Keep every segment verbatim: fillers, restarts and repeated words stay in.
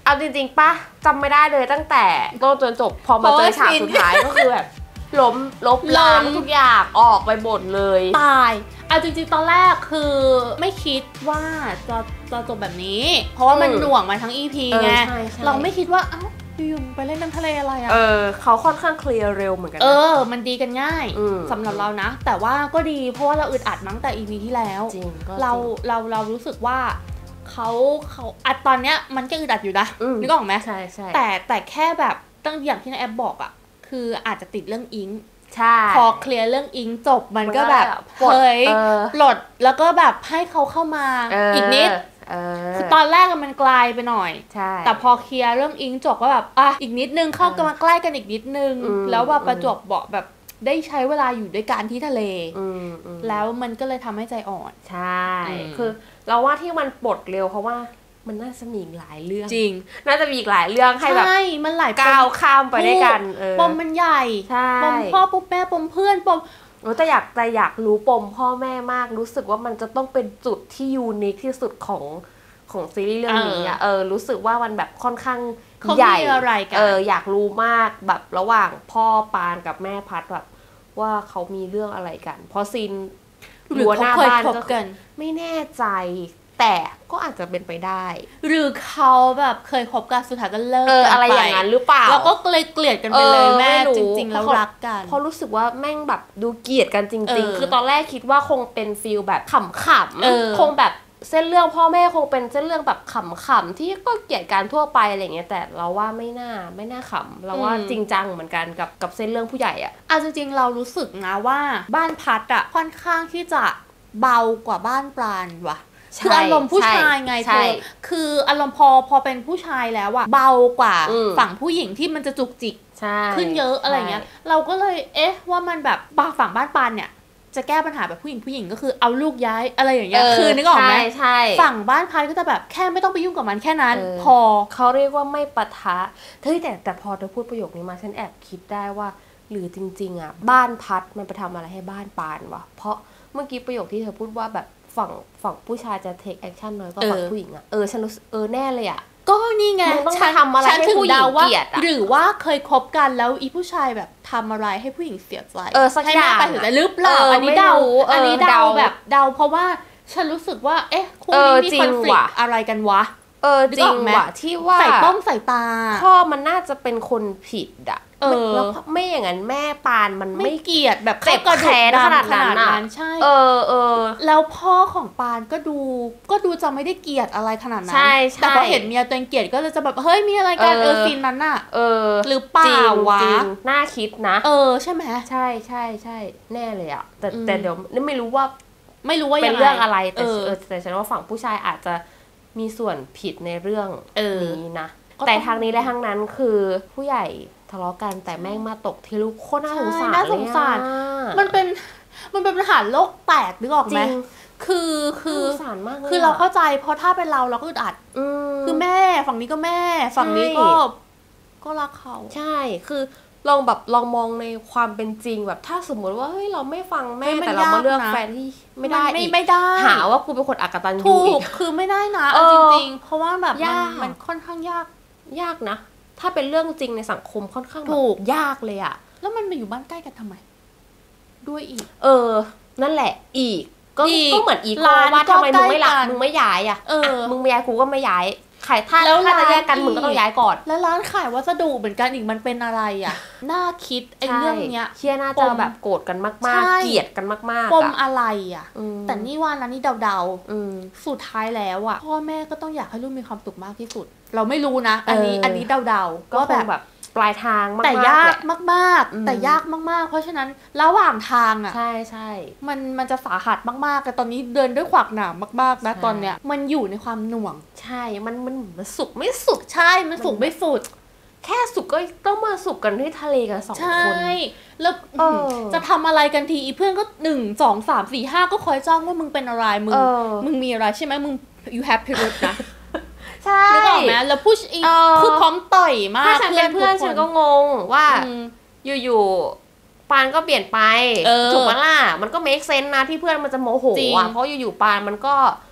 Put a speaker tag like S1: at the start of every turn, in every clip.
S1: เอาจริงๆป่ะจำไม่ได้เลยตั้งแต่ต้นจนจบพอมาเจอฉากสุดท้ายก็คือแบบล้มลบล้างทุกอย่างออกไปหมดเลย
S2: ตายเอาจริงๆตอนแรกคือไม่คิดว่าจะจะจบแบบนี้เพราะว่ามันหน่วงมาทั้ง อี พี ไงเราไม่คิดว่าเอ้าอยู่ไปเล่นน้ำทะเลอะไรอ่ะ
S1: เออเขาค่อนข้างเคลียร์เร็วเหมือนกัน
S2: เออมันดีกันง่ายสำหรับเรานะแต่ว่าก็ดีเพราะว่าเราอึดอัดมาตั้งแต่ อี พี ที่แล้วเราเราเรารู้สึกว่าเขาเขาอัดตอนเนี้ยมันก็อึดอัดอยู่นะนึกออกไหม
S1: ใช่ใช่
S2: แต่แต่แค่แบบตั้งอย่างที่นายแอปบอกอ่ะคืออาจจะติดเรื่องอิง
S1: ใช่
S2: พอเคลียร์เรื่องอิงจบมันก็แบบเฮ้ยปลดแล้วก็แบบให้เขาเข้ามาอีกนิดคือตอนแรกมันไกลไปหน่อยแต่พอเคลียร์เรื่องอิงจบก็แบบอ่ะอีกนิดนึงเข้ากันมาใกล้กันอีกนิดนึงแล้วว่าประจวบเหมาะแบบได้ใช้เวลาอยู่ด้วยกันที่ทะเลแล้วมันก็เลยทำให้ใจอ่อน
S1: ใช่คือเราว่าที่มันปลดเร็วเพราะว่ามันน่าจะมีหลายเรื่อง
S2: จริง
S1: น่าจะมีหลายเรื่องให้แบบ
S2: ใช่มันหลาย
S1: ก้าวข้ามไปด้วยกัน
S2: ปมมันใหญ่ปมพ่อปมแม่ปมเพื่อนปม
S1: แต่อยากแต่อยากรู้ปมพ่อแม่มากรู้สึกว่ามันจะต้องเป็นจุดที่ยูนิคที่สุดของของซีรีส์เรื่องนี้อ่ะเออรู้สึกว่ามันแบบค่อนข้างใหญ่เอออยากรู้มากแบบระหว่างพ่อปานกับแม่พัดแบบว่าเขามีเรื่องอะไรกันพอซีน
S2: รั้วหน้าบ้านก็
S1: ไม่แน่ใจแต่ก็อาจจะเป็นไปได้
S2: หรือเขาแบบเคยคบกันสุดท้ายก็เลิก
S1: กันไปอะไรอย่างนั้นหรือเปล่า
S2: แล้วก็เลยเกลียดกันไปเลยแม่จริงๆแล้วรักกัน
S1: เพราะรู้สึกว่าแม่งแบบดูเกลียดกันจริงๆคือตอนแรกคิดว่าคงเป็นฟีลแบบขำๆคงแบบเส้นเรื่องพ่อแม่คงเป็นเส้นเรื่องแบบขำๆที่ก็เกลียดกันทั่วไปอะไรเงี้ยแต่เราว่าไม่น่าไม่น่าขำเราว่าจริงจังเหมือนกันกับกับเส้นเรื่องผู้ใหญ่อ่ะ
S2: อ่ะจริงๆเรารู้สึกนะว่าบ้านพัดอ่ะค่อนข้างที่จะเบากว่าบ้านปราณว่ะคืออารมณ์ผู้ชายไงเธอคืออารมณ์พอพอเป็นผู้ชายแล้วอะเบากว่าฝั่งผู้หญิงที่มันจะจุกจิกขึ้นเยอะอะไรเงี้ยเราก็เลยเอ๊ะว่ามันแบบฝั่งบ้านปานเนี่ยจะแก้ปัญหาแบบผู้หญิงผู้หญิงก็คือเอาลูกย้ายอะไรอย่างเงี้ยคือนึกออกไหมฝั่งบ้านพันก็จะแบบแค่ไม่ต้องไปยุ่งกับมันแค่นั้นพอ
S1: เขาเรียกว่าไม่ปะทะเฮ้ยแต่แต่พอเธอพูดประโยคนี้มาฉันแอบคิดได้ว่าหรือจริงๆอะบ้านพัดมันไปทำอะไรให้บ้านปานวะเพราะเมื่อกี้ประโยคที่เธอพูดว่าแบบฝั่งฝั่งผู้ชายจะ take action น้อยกว่าฝั่งผู้หญิงอะเออฉันรู้เออแน่เลยอะ
S2: ก็นี่ไง
S1: ฉันทำอะไรให้ผู้หญิงเกลียด
S2: หรือว่าเคยคบกันแล้วอีผู้ชายแบบทำอะไรให้ผู้หญิงเสียใจ
S1: เออสักอย่าง
S2: ให้แม่ไปถึงใจหรือเปล่าอันนี้เดาอันนี้เดาแบบเดาเพราะว่าฉันรู้สึกว่าเอ๊ะคู่นี้มีคอนฟลิกต์อะไรกันวะ
S1: เออจริงว่ะที่ว่า
S2: ใส่ต้องใส่ตา
S1: พ่อมันน่าจะเป็นคนผิดอะแล้วไม่อย่างนั้นแม่ปานมันไม่
S2: เกลียดแบบ
S1: เจ็บแค้นขนาดนั้น
S2: ใช่
S1: เออเออ
S2: แล้วพ่อของปานก็ดูก็ดูจะไม่ได้เกลียดอะไรขนาดนั้นแต่พอเห็นเมียตัวเองเกลียดก็เลยจะแบบเฮ้ยมีอะไรกันเออซีนนั้นน่ะ
S1: เออ
S2: หรือเปล่าวะ
S1: น่าคิดนะ
S2: เออใช่ไหม
S1: ใช่ใช่ใช่แน่เลยอะแต่แต่เดี๋ยวไม่รู้ว่า
S2: ไม่รู้ว่า
S1: เป็นเรื่องอะไรแต่แต่ฉันว่าฝั่งผู้ชายอาจจะมีส่วนผิดในเรื่องนี้นะแต่ทางนี้และทางนั้นคือผู้ใหญ่ทะเลาะกันแต่แม่งมาตกที่ลูกโคตรน่าสงสาร
S2: น่าสงสารมันเป็นมันเป็นปัญหาโลกแตกนึกออกไหมคือคือคือเราเข้าใจเพราะถ้าเป็นเราเราก็อึดอัดคือแม่ฝั่งนี้ก็แม่ฝั่งนี้ก็ก็รักเขา
S1: ใช่คือลองแบบลองมองในความเป็นจริงแบบถ้าสมมติว่าเฮ้ยเราไม่ฟังแม่แต่เรามาเลือกแฟนที่ไม่ได้อีก
S2: ไม่ได้
S1: หาว่ากูเป็นคนอกตัญญู
S2: อีกคือไม่ได้นะจริงๆเพราะว่าแบบมันค่อนข้างยาก
S1: ยากนะถ้าเป็นเรื่องจริงในสังคมค่อนข้างแบบยากเลยอะ
S2: แล้วมันมาอยู่บ้านใกล้กันทำไมด้วยอีก
S1: เออนั่นแหละอีกก็ก็เหมือนอีกว่าทำไมมึงไม่หลักมึงไม่ย้ายอะเออมึงไม่ย้ายกูก็ไม่ย้ายขายถ้าถ้าจะแยกกันมึงก็ต้องย้ายก่อน
S2: แล้วร้านขายวัสดุเหมือนกันอีกมันเป็นอะไรอ่ะน่าคิดไอ้เรื่องเนี้ย
S1: เชี่ยน่าจะแบบโกรธกันมากๆเกลียดกันมาก
S2: ๆปมอะไรอ่ะแต่นี่ว่านะนี่เดาๆสุดท้ายแล้วอ่ะพ่อแม่ก็ต้องอยากให้ลูกมีความสุขมากที่สุดเราไม่รู้นะอันนี้อันนี้เดาๆก็แบบ
S1: ปลายทางมากๆ
S2: แต่ยากมากๆแต่ยากมากๆเพราะฉะนั้นระหว่างทางอ่ะ
S1: ใช่ใช่
S2: มันมันจะสาหัสมากๆแต่ตอนนี้เดินด้วยขวากหนามมากๆนะตอนเนี้ยมันอยู่ในความหน่วง
S1: ใช่มันมันมันสุกไม่สุด
S2: ใช่มันสุกไม่สุด
S1: แค่สุกก็ต้องมาสุกกันที่ทะเลกันสองคน
S2: ใช่แล้วจะทำอะไรกันทีเพื่อนก็หนึ่งสองสามสี่ห้าก็คอยจ้องว่ามึงเป็นอะไรมึงมึงมีอะไรใช่ไหมมึง you have period นะ
S1: ใช่
S2: นึกออกไหมแล้วผู้อีคือพร้อมต่อยมาก
S1: ถ้าฉันเป็นเพื่อนฉันก็งงว่าอยู่ๆปานก็เปลี่ยนไปถูกปะล่ะมันก็ make sense นะที่เพื่อนมันจะโมโหอ่ะเพราะอยู่ๆปานมันก็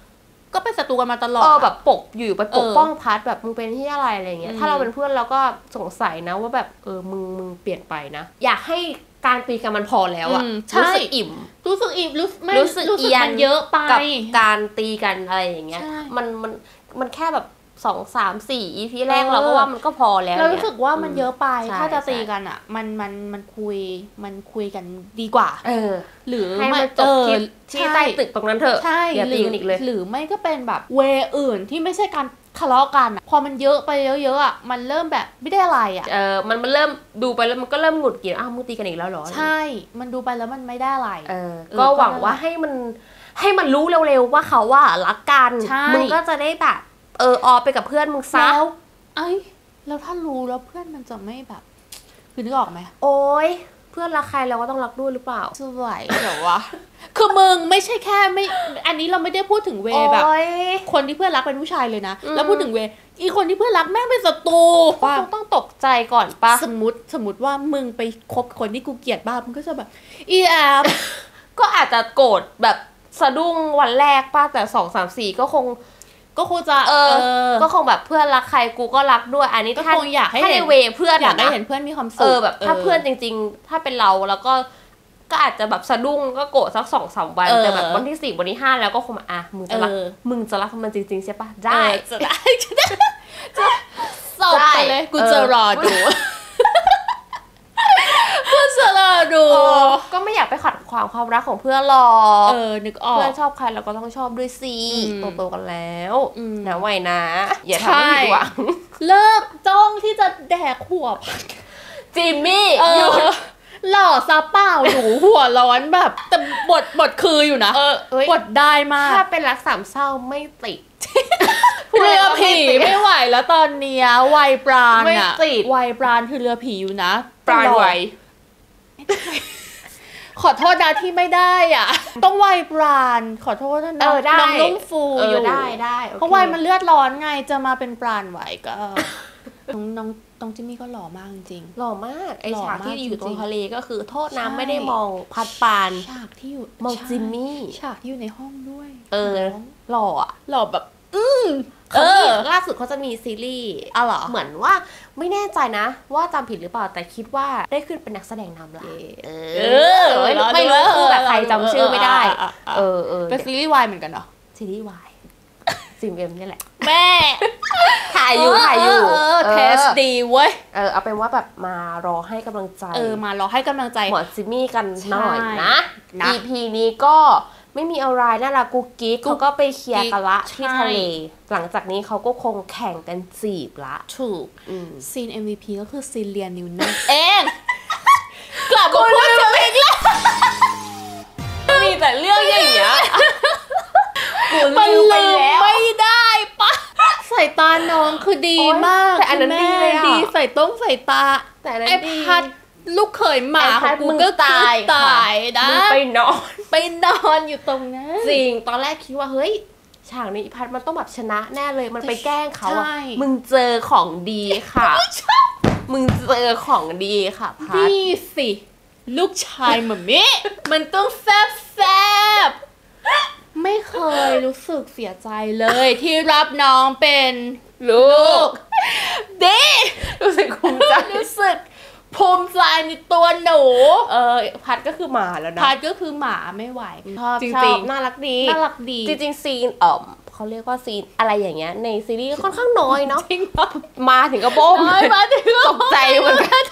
S2: ก็เป็นศัตรูกันมาตลอด
S1: เออแบบปกอยู่ไปปกป้องพัดแบบมึงเป็นที่อะไรอะไรเงี้ยถ้าเราเป็นเพื่อนเราก็สงสัยนะว่าแบบเออมึงมึงเปลี่ยนไปนะอยากให้การตีกันมันพอแล้วอะรู้สึกอิ่ม
S2: รู้สึกอิ่มรู้ไม่
S1: รู้สึกเอียน
S2: เยอะไป
S1: กับการตีกันอะไรอย่างเงี้ยมันมันมันแค่แบบสองสามสี่ อี พี แรกเราก็ว่ามันก็พอแล้ว
S2: เรารู้สึกว่ามันเยอะไปถ้าจะตีกันอ่ะมันมันมันคุยมันคุยกันดีกว่า
S1: เออ
S2: หรือ
S1: ให้มันจบที่ใต้ตึกตรงนั้นเถอะอย่าตีกันอีกเลย
S2: หรือไม่ก็เป็นแบบเวอื่นที่ไม่ใช่การทะเลาะกันพอมันเยอะไปเยอะๆอ่ะมันเริ่มแบบไม่ได้อะไรอ่ะ
S1: เออมันมันเริ่มดูไปแล้วมันก็เริ่มหงุดหงิดอ้าวมึงตีกันอีกแล้วเหรอ
S2: ใช่มันดูไปแล้วมันไม่ได้อะไร
S1: เออก็หวังว่าให้มันให้มันรู้เร็วๆว่าเขาว่ารักกันมึงก็จะได้แบบเออออไปกับเพื่อนมึงซะ
S2: แล้วไอ้แล้วถ้ารู้แล้วเพื่อนมันจะไม่แบบคือนึกออกไหม
S1: โอ๊ยเพื่อนรักใครเราก็ต้องรักด้วยหรือเปล่า
S2: สวยเดี๋ยววะคือมึงไม่ใช่แค่ไม่อันนี้เราไม่ได้พูดถึงเวแบบคนที่เพื่อนรักเป็นผู้ชายเลยนะแล้วพูดถึงเวอีคนที่เพื่อนรักแม่งเป็นศัตรู
S1: ว่าต้องตกใจก่อนปะ
S2: สมมติสมมติว่ามึงไปคบคนที่กูเกลียดบ้างมึงก็จะแบบอีแอม
S1: ก็อาจจะโกรธแบบสะดุ้งวันแรกป้าแต่สองสามสี่ก็คง
S2: ก็คงจะ
S1: เออก็คงแบบเพื่อนรักใครกูก็รักด้วยอันนี้
S2: ก็คงอยากให้
S1: เห็นเวเพื่อน
S2: อยากให้เห็นเพื่อนมีความสุข
S1: เออแบบถ้าเพื่อนจริงๆถ้าเป็นเราแล้วก็ก็อาจจะแบบสะดุ้งก็โกรธสักสองสามวันแต่แบบวันที่สี่วันที่ห้าแล้วก็คงอ่ะมึงจะรักมึงจะรักมันจริงๆใช่ปะได้
S2: จะได้จะสอบไปเลยกูจะรอดูกูจะรอดู
S1: ก็ไม่อยากไปขัดขวางความรักของเพื่อนหรอก
S2: เออนึกออก
S1: เพื่อนชอบใครเราก็ต้องชอบด้วยสิโตๆกันแล้วนะไว้นะอย่าทำให้ผิดหวัง
S2: เลิกจ้องที่จะแดกหัว
S1: จิมมี่
S2: อยู่หล่อซะเปล่าหนูหัวร้อนแบบแต่บทบทคืออยู่นะบทได้มาก
S1: ถ้าเป็นรักสามเศร้าไม่ติด
S2: เรือผีไม่ไหวแล้วตอนเนี้ยวัยปราณอะวัยปราณคือเรือผีอยู่นะ
S1: ปราณไหว
S2: ขอโทษนะที่ไม่ได้อ่ะต้องวัยปราณขอโทษนะน้องนุ่มฟูอยู่
S1: ได้ได้
S2: เพราะวัยมันเลือดร้อนไงจะมาเป็นปราณไหวก็น้องน้องน้องจิมมี่ก็หล่อมากจริง
S1: หล่อมากไอฉากที่อยู่ตรงทะเลก็คือโทษน้ำไม่ได้มองพัดปาน
S2: ฉากที่อยู่
S1: มองจิมมี่
S2: ฉากที่อยู่ในห้องด้วย
S1: เออหล่ออ่ะ
S2: หล่อแบบอืม
S1: เออล่าสุดเขาจะมีซีรีส์
S2: อ๋อเหรอ
S1: เหมือนว่าไม่แน่ใจนะว่าจำผิดหรือเปล่าแต่คิดว่าได้ขึ้นเป็นนักแสดงนำละเออไม่รู้คือแบบใครจำชื่อไม่ได้เออเออ
S2: เป็นซีรีส์วายเหมือนกันเนาะ
S1: ซีรีส์วายซิมเอ็มนี่แหละ
S2: แม่
S1: ถ่ายอยู่ถ่ายอยู่
S2: เทสดีเว้ย
S1: เออเอาเป็นว่าแบบมารอให้กำลังใจ
S2: เออมารอให้กำลังใจ
S1: หัวจิมมี่กันหน่อยนะ อี พี นี้ก็ไม่มีอะไรน่ารักกุ๊กกิ๊กเขาก็ไปเคลียร์กันละที่ทะเลหลังจากนี้เขาก็คงแข่งกันจีบละ
S2: ถูกซีน เอ็ม วี พี ก็คือซีนเลียนิวนั่น
S1: เองกลับมาพูดถึงอีกแล้วมีแต่เรื่องอย่างเงี้ย
S2: มันลืมไม่ได้ปะสายตาน้องคือดีมาก
S1: แต่อันนั้นดีเลย
S2: ดีใส่ต้องใส่ตา
S1: แต่อันนั้นดี
S2: พัดลูกเขยหมาของกูก็ตายตายนะ
S1: ไปนอน
S2: ไปนอนอยู่ตรงนั้น
S1: จริงตอนแรกคิดว่าเฮ้ยฉากนี้พัดมันต้องแบบชนะแน่เลยมันไปแกล้งเขาอ่ะมึงเจอของดีค่ะมึงเจอของดีค่ะพัด
S2: นี่สิลูกชายหม่ำมิมันต้องแซ่บแซ่บไม่เคยรู้สึกเสียใจเลยที่รับน้องเป็น
S1: ลูก
S2: ดี
S1: รู้สึกภูมิใจ
S2: รู้สึกภูมิใจในตัวหนู
S1: เออพัดก็คือหมาแล้วนะ
S2: พัดก็คือหมาไม่ไหว
S1: ชอบจริงๆน่ารักดี
S2: น่ารักดี
S1: จริงๆซีนเอ่อเขาเรียกว่าซีนอะไรอย่างเงี้ยในซีรีส์ค่อนข้างน้อยเนาะมาถึงกระโปง
S2: มาถึง
S1: ตกใจเหมือนกัน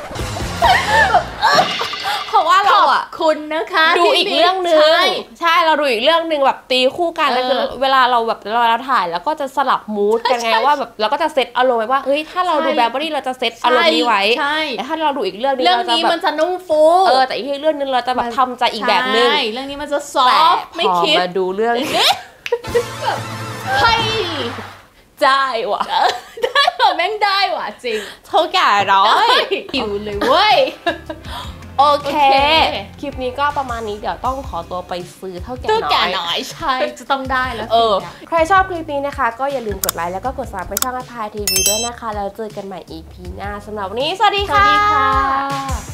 S1: เพราะว่าเราอ่ะ
S2: คุณนะคะ
S1: ดูอีกเรื่องนึงใช่เราดูอีกเรื่องนึงแบบตีคู่กันแล้วคือเวลาเราแบบเราเราถ่ายแล้วก็จะสลับมูดกันไงว่าแบบเราก็จะเซตอารมณ์ไว้ว่าเฮ้ยถ้าเราดูแบบนี้เราจะเซตอารมณ์นี้ไว้แต่ถ้าเราดูอีกเรื่องนึง
S2: เราจะแบบมันจะนุ่มฟู
S1: เออแต่อีกเรื่องนึงเราจะแบบทำใจอีกแบบนึง
S2: เรื่องนี้มันจะซอฟต์ไม่คิด
S1: มาดูเรื่องนี้
S2: เฮ้ย
S1: ได้ว่ะ
S2: ได้ว่ะแม่งได้ว่ะจริง
S1: เท่าแก่ร้อย
S2: หิวเลยเว้ย
S1: โอเคคลิปนี้ก็ประมาณนี้เดี๋ยวต้องขอตัวไปซื้อเท่าแก่น้อย
S2: เท่าแก่น้อยใช่จะต้องได้แล้ว
S1: เออใครชอบคลิปนี้นะคะก็อย่าลืมกดไลค์แล้วก็กดซับไปช่องอพายทีวีด้วยนะคะแล้วเจอกันใหม่ อี พี หน้าสำหรับวันนี้สวัสดีค่ะ